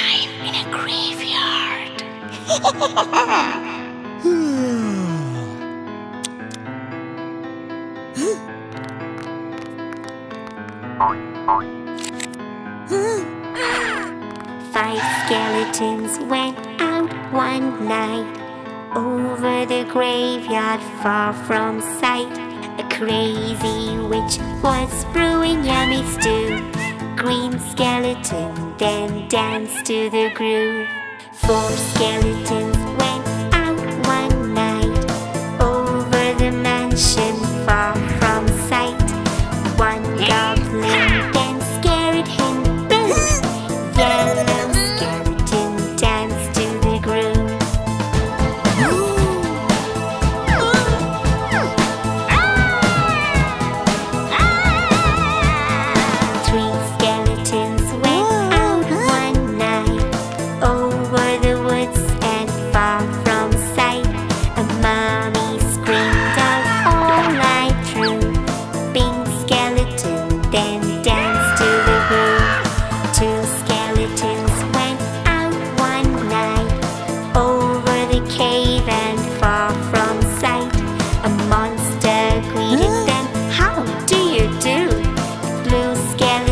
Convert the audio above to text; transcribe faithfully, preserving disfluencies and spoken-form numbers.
time in a graveyard. Five skeletons went out one night over the graveyard far from sight. A crazy witch was brewing yummy stew. Green skeleton then danced to the groove. Four skeletons went out one night over the mansion far from sight. One goblin then scared him. Boom! Yellow skeleton danced to the groove. Three skeletons went out one night over the woods and far from sight. A mommy screamed out all night through. Pink skeleton then danced to the groove. Two skeletons went out one night over the cave and far from sight. A monster greeted them. How do you do? Blue skeleton